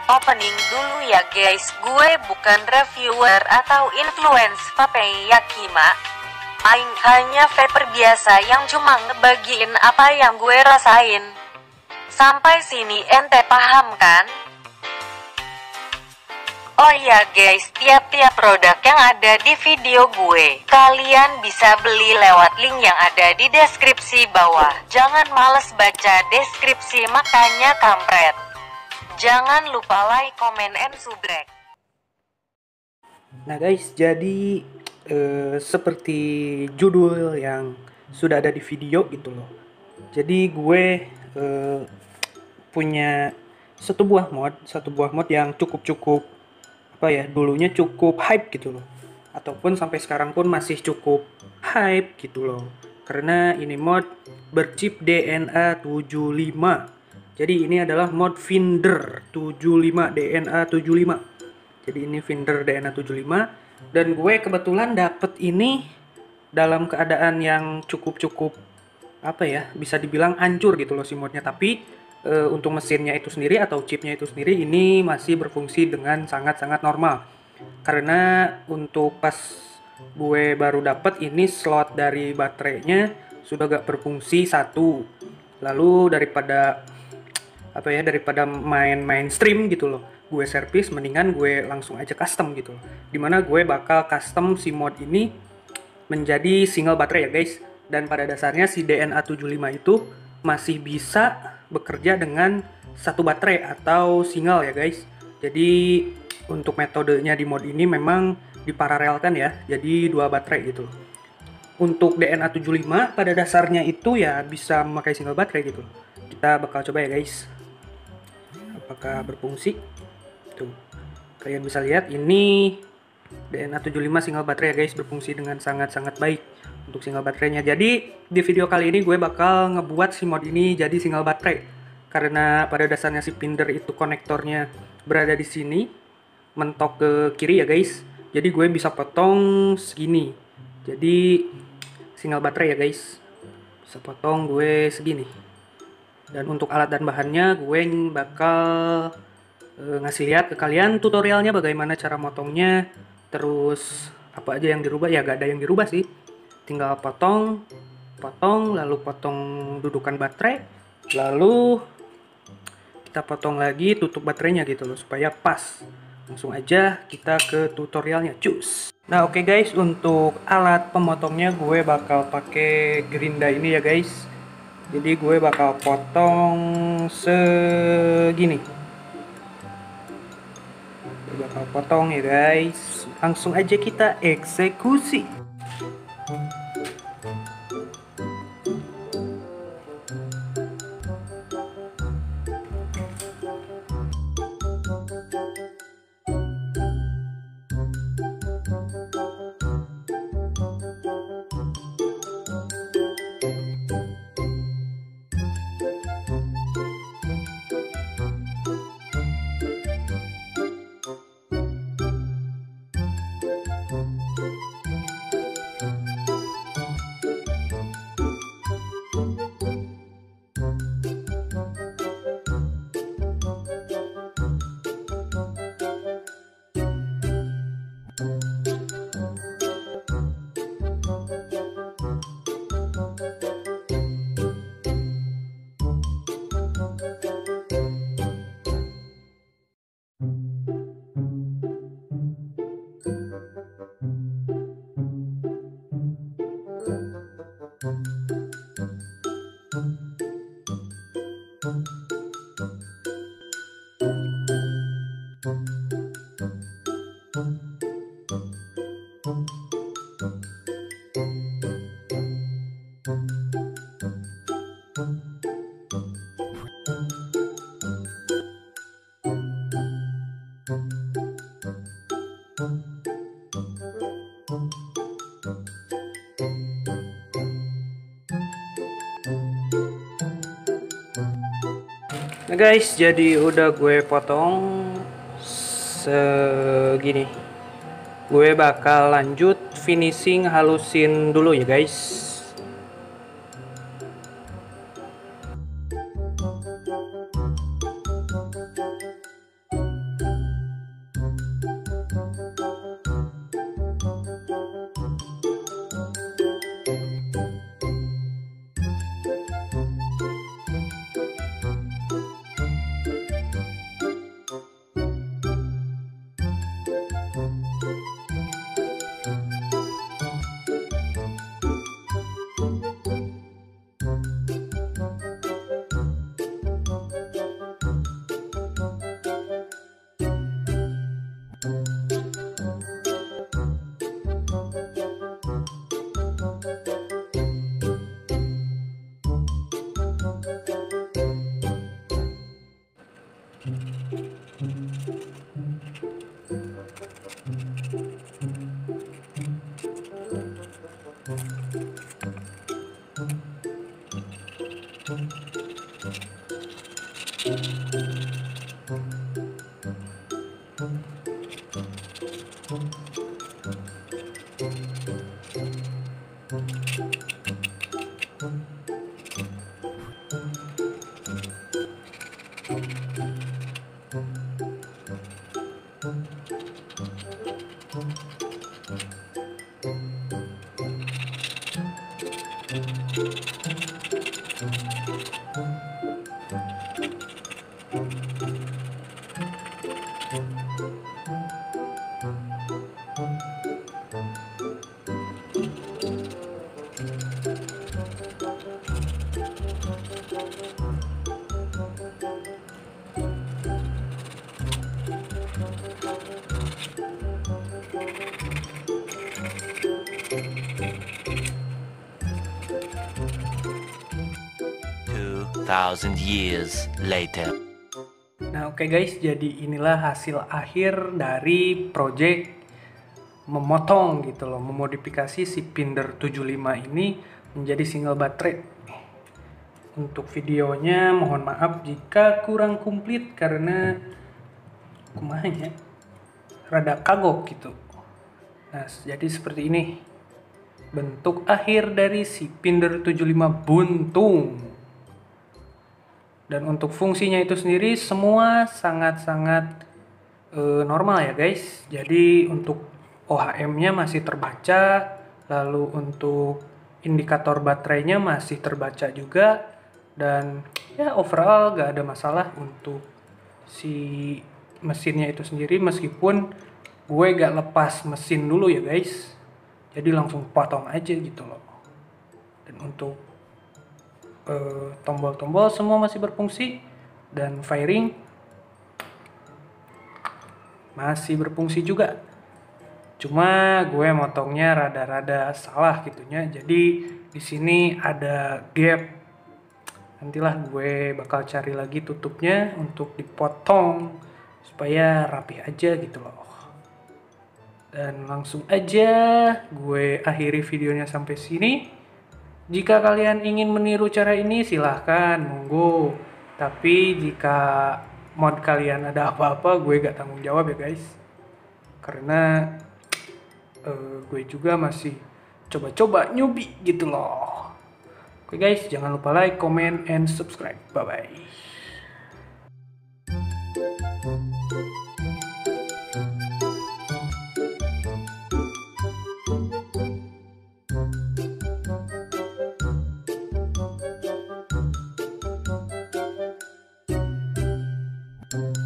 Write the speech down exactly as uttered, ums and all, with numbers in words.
Opening dulu ya guys, gue bukan reviewer atau influence Pape Yakima. Aing hanya vapor biasa yang cuma ngebagiin apa yang gue rasain. Sampai sini ente paham kan? Oh iya guys, tiap-tiap produk yang ada di video gue, kalian bisa beli lewat link yang ada di deskripsi bawah. Jangan males baca deskripsi makanya kampret. Jangan lupa like, comment, and subscribe. Nah guys, jadi eh, seperti judul yang sudah ada di video gitu loh. Jadi gue eh, punya satu buah mod, satu buah mod yang cukup-cukup apa ya, dulunya cukup hype gitu loh. Ataupun sampai sekarang pun masih cukup hype gitu loh. Karena ini mod berchip D N A tujuh puluh lima. Jadi ini adalah mod Finder tujuh puluh lima, D N A tujuh puluh lima. Jadi ini Finder D N A tujuh puluh lima. Dan gue kebetulan dapet ini dalam keadaan yang cukup-cukup apa ya, bisa dibilang hancur gitu loh si modnya. Tapi e, untuk mesinnya itu sendiri atau chipnya itu sendiri ini masih berfungsi dengan sangat-sangat normal. Karena untuk pas gue baru dapet ini slot dari baterainya sudah gak berfungsi satu. Lalu daripada apa ya, daripada main mainstream gitu loh, gue servis, mendingan gue langsung aja custom gitu loh. Dimana gue bakal custom si mod ini menjadi single baterai ya guys. Dan pada dasarnya si D N A tujuh puluh lima itu masih bisa bekerja dengan satu baterai atau single ya guys. Jadi untuk metodenya di mod ini memang diparalelkan ya, jadi dua baterai gitu. Untuk D N A tujuh puluh lima pada dasarnya itu ya bisa memakai single baterai gitu. Kita bakal coba ya guys, apakah berfungsi. Tuh, kalian bisa lihat ini D N A tujuh puluh lima single baterai ya guys, berfungsi dengan sangat-sangat baik untuk single baterainya. Jadi di video kali ini gue bakal ngebuat si mod ini jadi single baterai. Karena pada dasarnya si Finder itu konektornya berada di sini, mentok ke kiri ya guys. Jadi gue bisa potong segini. Jadi single baterai ya guys. Bisa potong gue segini. Dan untuk alat dan bahannya gue bakal e, ngasih lihat ke kalian tutorialnya bagaimana cara motongnya. Terus apa aja yang dirubah, ya gak ada yang dirubah sih. Tinggal potong, potong, lalu potong dudukan baterai, lalu kita potong lagi tutup baterainya gitu loh supaya pas. Langsung aja kita ke tutorialnya, cus. Nah oke okay guys, untuk alat pemotongnya gue bakal pakai gerinda ini ya guys. Jadi gue bakal potong segini. Gue bakal potong ya guys. Langsung aja kita eksekusi. Nah guys, jadi udah gue potong segini. Gue bakal lanjut finishing halusin dulu ya guys. two thousand years later. Nah, oke guys, jadi inilah hasil akhir dari project memotong gitu loh, memodifikasi si Pinder tujuh puluh lima ini menjadi single baterai. Untuk videonya mohon maaf jika kurang komplit karena kumahnya rada kagok gitu. Nah, jadi seperti ini bentuk akhir dari si Pinder tujuh puluh lima buntung. Dan untuk fungsinya itu sendiri semua sangat-sangat e, normal ya guys. Jadi untuk O H M-nya masih terbaca, lalu untuk indikator baterainya masih terbaca juga, dan ya overall gak ada masalah untuk si mesinnya itu sendiri, meskipun gue gak lepas mesin dulu ya guys. Jadi langsung potong aja gitu loh. Dan untuk Uh, tombol-tombol semua masih berfungsi, dan fairing masih berfungsi juga. Cuma gue motongnya rada-rada salah gitunya. Jadi di sini ada gap. Nantilah gue bakal cari lagi tutupnya untuk dipotong supaya rapi aja gitu loh. Dan langsung aja gue akhiri videonya sampai sini. Jika kalian ingin meniru cara ini silahkan, monggo. Tapi jika mod kalian ada apa-apa, gue gak tanggung jawab ya guys. Karena uh, gue juga masih coba-coba nyubi gitu loh. Oke guys, jangan lupa like, comment, and subscribe. Bye-bye. Thank you.